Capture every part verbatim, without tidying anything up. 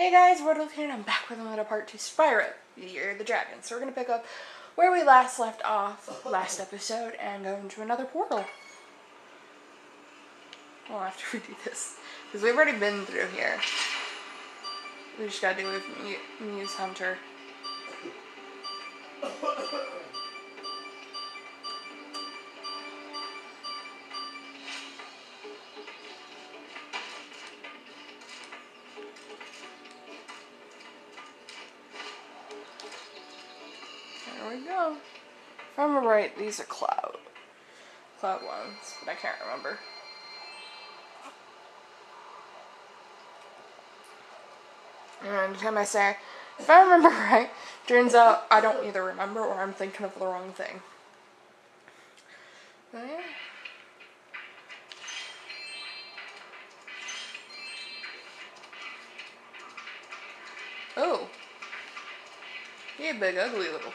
Hey guys, Wordle here, and I'm back with another part to Spyro, the Year of the Dragon. So we're going to pick up where we last left off last episode and go into another portal. Well, after we do this, because we've already been through here. We just got to do it with Muse Hunter. There we go. If I remember right, these are cloud. Cloud ones, but I can't remember. And anytime I say, if I remember right, turns out I don't either remember or I'm thinking of the wrong thing. But yeah. Oh. You big ugly little.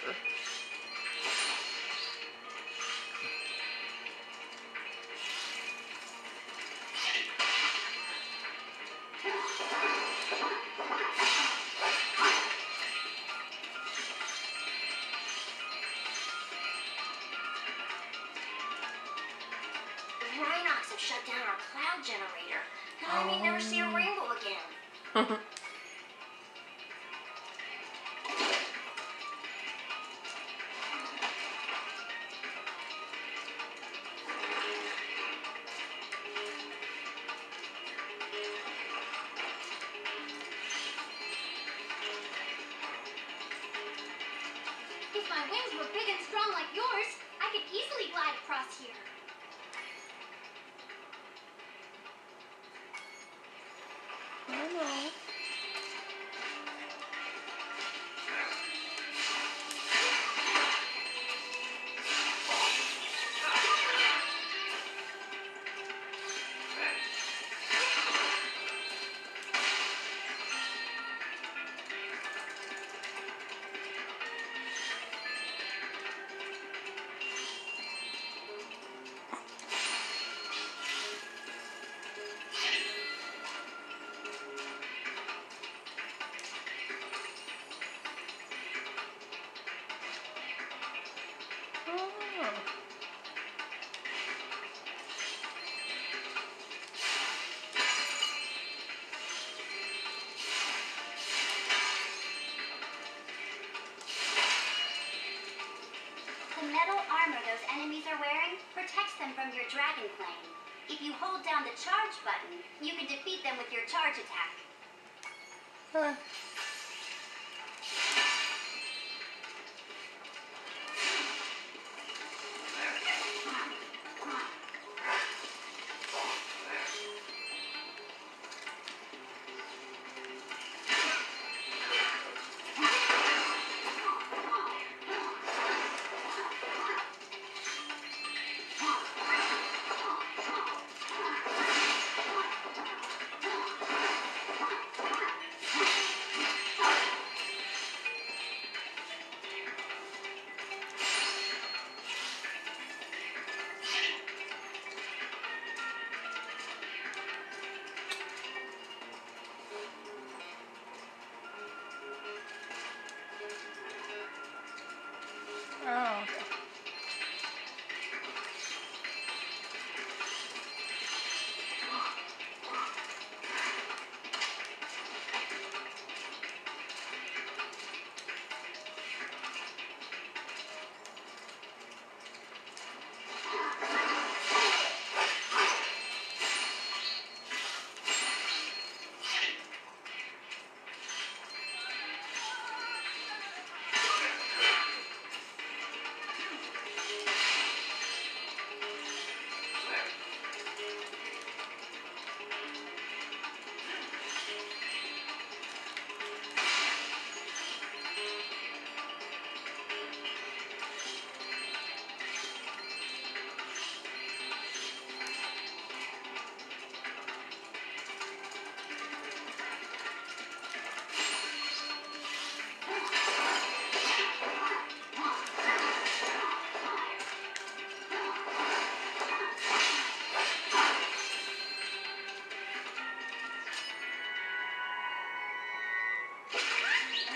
Rhinox have shut down our cloud generator. Now I may never see a rainbow again. If my wings were big and strong like yours, I could easily glide across here. I don't know. The metal armor those enemies are wearing protects them from your dragon plane. If you hold down the charge button, you can defeat them with your charge attack. Huh.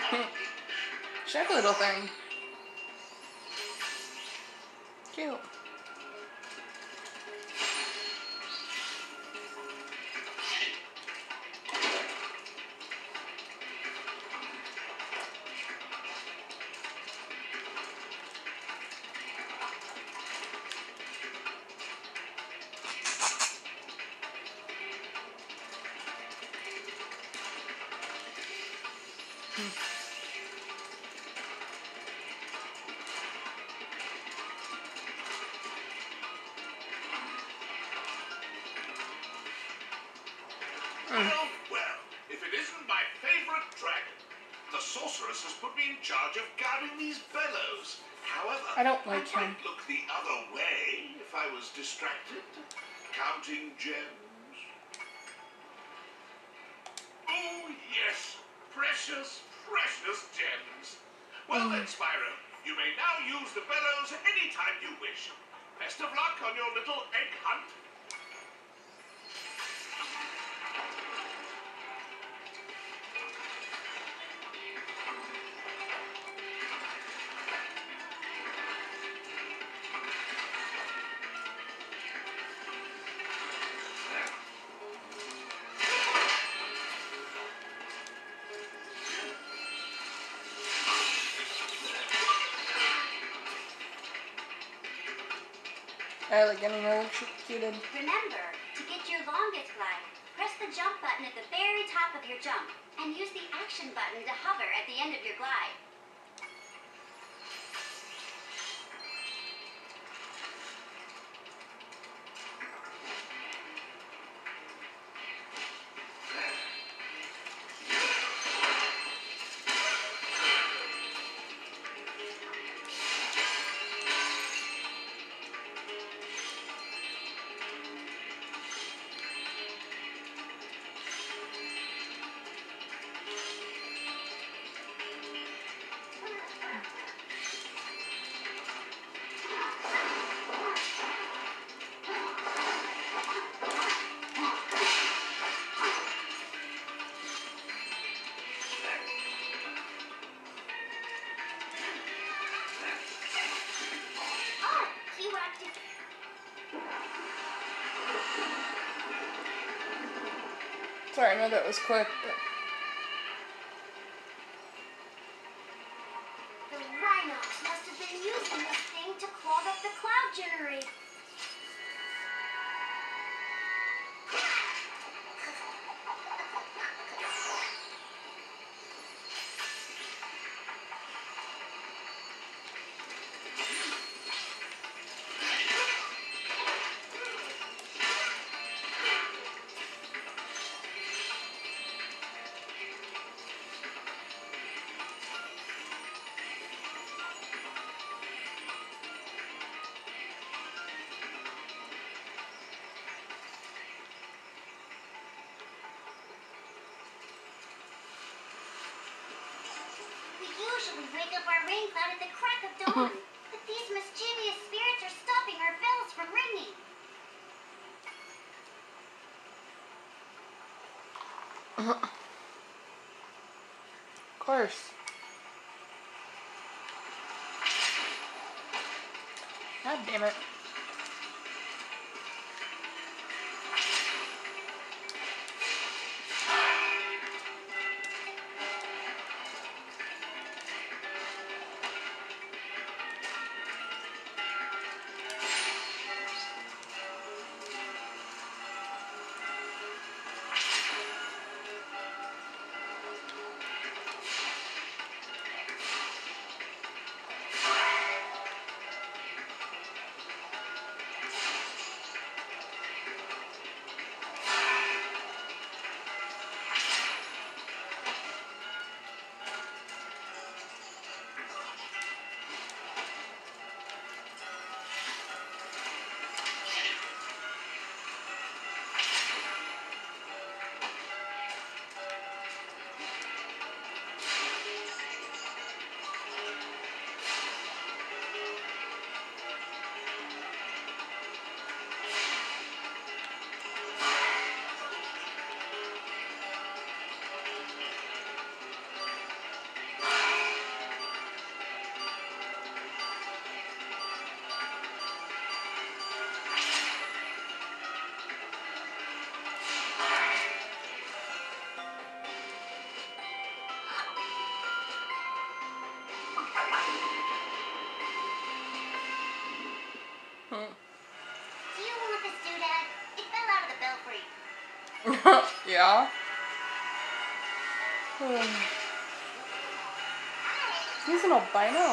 Check little thing. Cute. Well, well, if it isn't my favorite dragon. The sorceress has put me in charge of guarding these bellows. However, I don't like I him. might look the other way if I was distracted. Counting gems. Oh, yes. Precious, precious gems. Well then, Spyro, you may now use the bellows anytime you wish. Best of luck on your little egg hunt. I like getting electrocuted. Remember, to get your longest glide, press the jump button at the very top of your jump, and use the action button to hover at the end of your glide. Sorry, I know that was quick, but... The Rhinox must have been using this thing to clog up the cloud generator. Usually wake up our rain cloud at the crack of dawn, but these mischievous spirits are stopping our bells from ringing. Of course. God damn it. Yeah. He's an albino.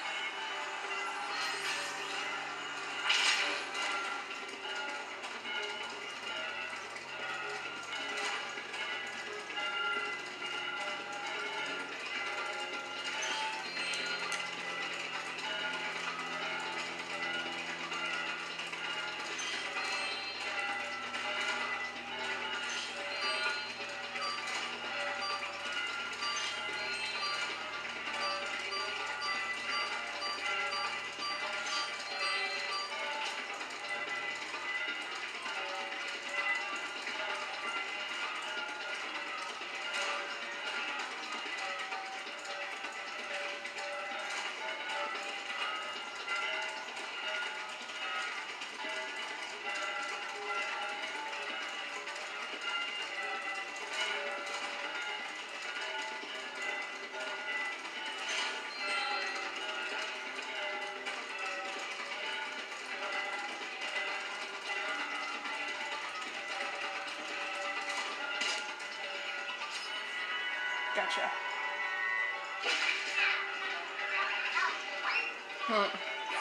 Gotcha. Hmm.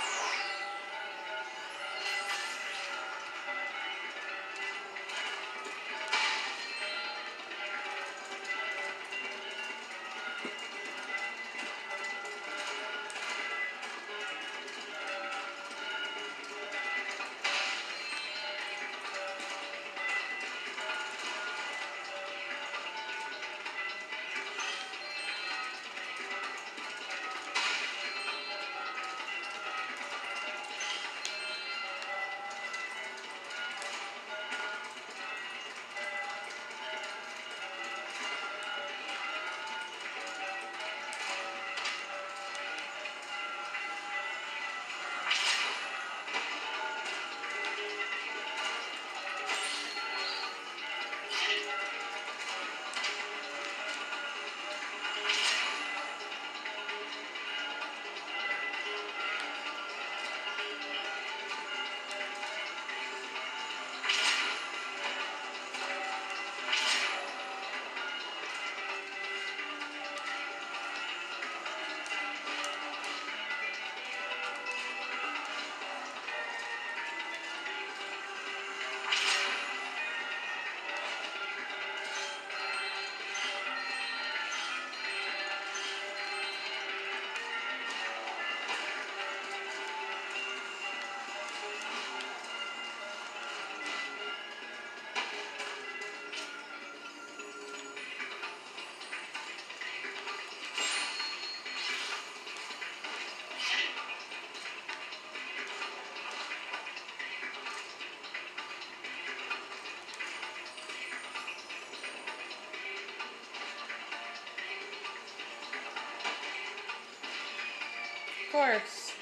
Of course.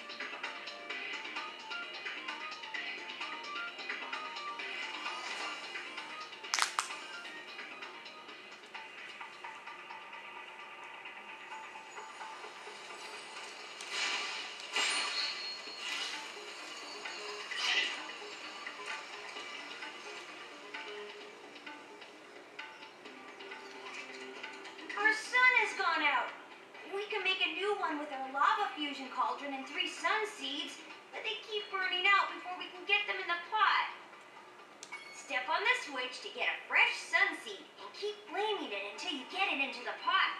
Our sun has gone out. We can make a new one with our lava fusion cauldron and three sun seeds, but they keep burning out before we can get them in the pot. Step on the switch to get a fresh sun seed and keep flaming it until you get it into the pot.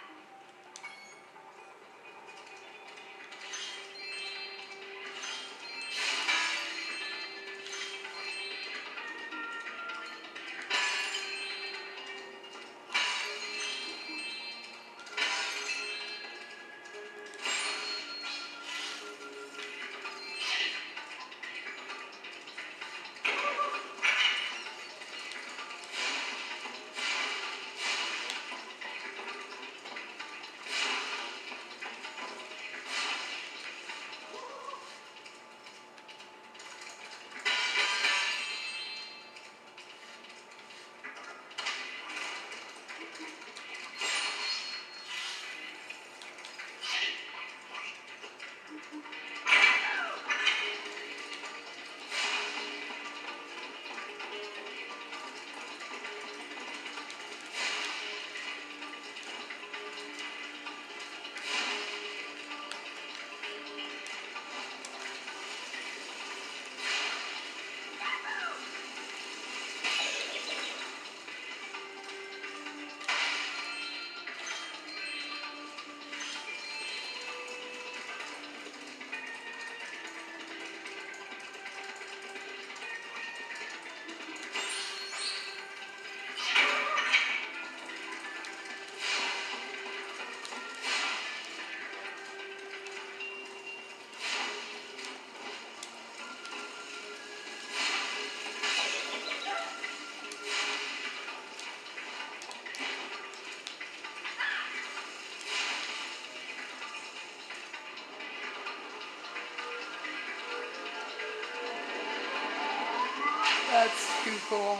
That's too cool.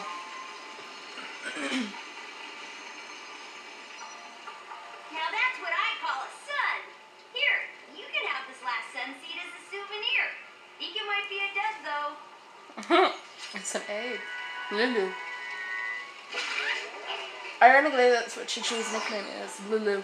Now that's what I call a sun. Here, you can have this last sun seed as a souvenir. Think it might be a dud, though. It's an egg. Lulu. Ironically, that's what Chi-Chi's nickname is. Lulu.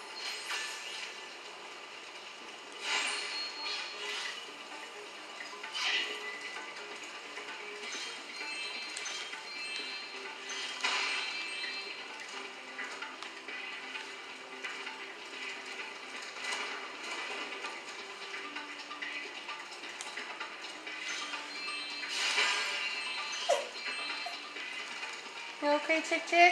You okay, Chick Chick?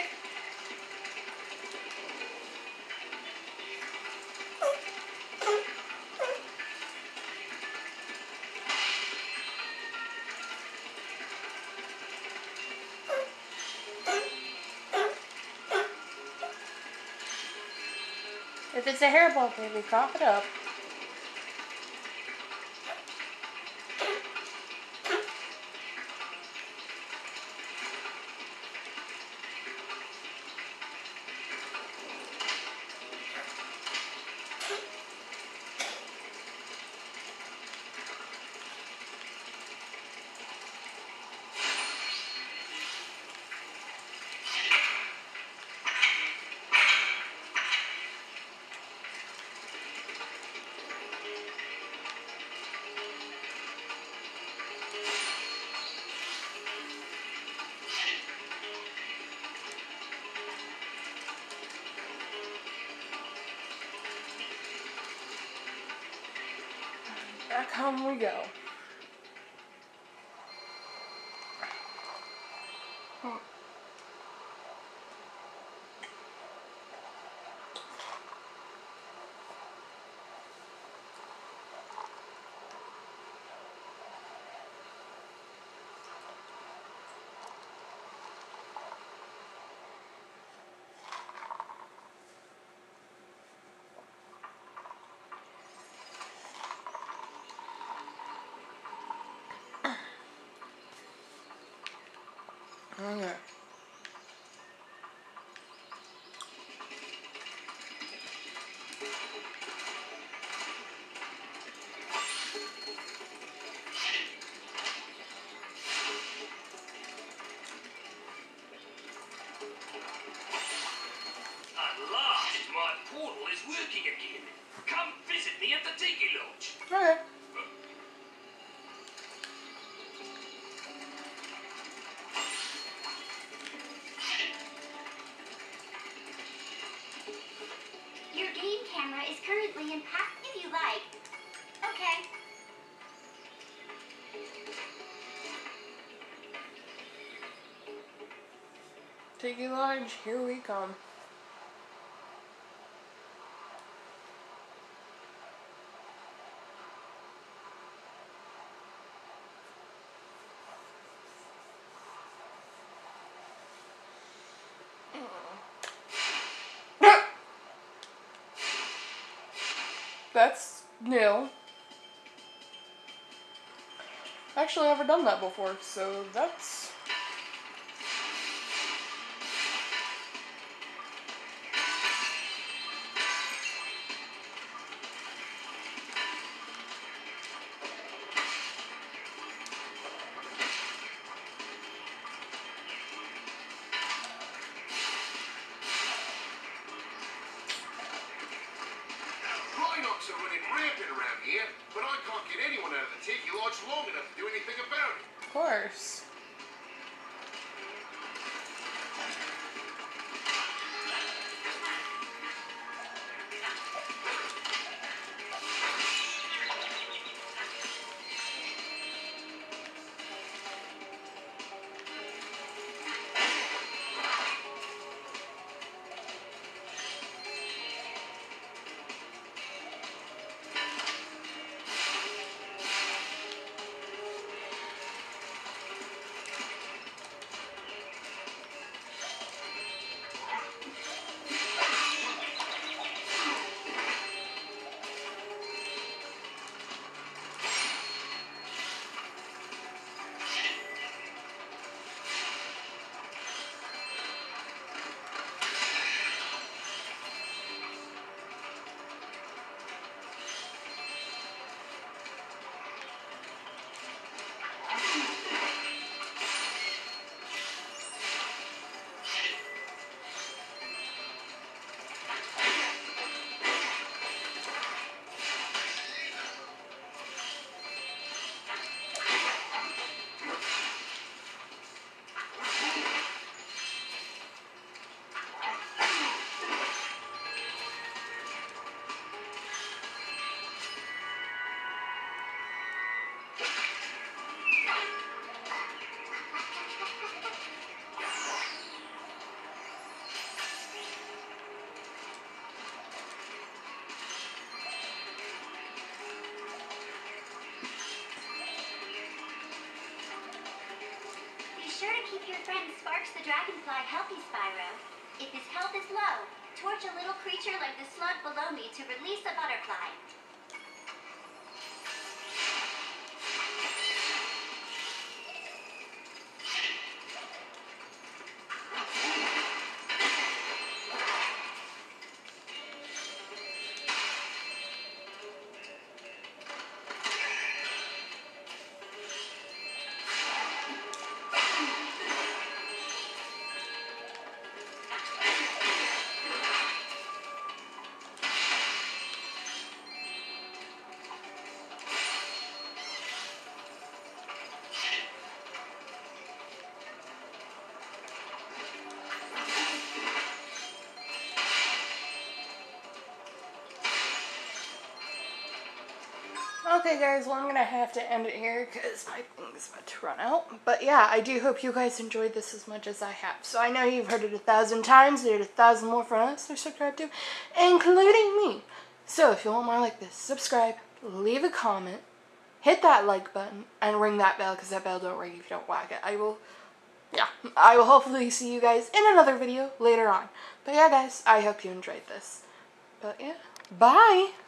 If it's a hairball, baby, cough it up. Back home we go. Hmm. Okay. At last, my portal is working again. Come visit me at the Tiki Lodge. Okay. Your game camera is currently in pack if you like. Okay. Tiki Lodge, here we come. That's new. Actually, I've never done that before, so that's... Rhinox are running rampant around here, but I can't get anyone out of the Tiki Lodge long enough to do anything about it. Of course. your friend Sparks the Dragonfly help you, Spyro? If his health is low, torch a little creature like the slug below me to release a butterfly. Okay guys, well I'm going to have to end it here because my thing's about to run out. But yeah, I do hope you guys enjoyed this as much as I have. So I know you've heard it a thousand times, there's a thousand more from us to subscribe to, including me. So if you want more like this, subscribe, leave a comment, hit that like button, and ring that bell because that bell don't ring if you don't whack it. I will, yeah, I will hopefully see you guys in another video later on. But yeah guys, I hope you enjoyed this. But yeah, bye!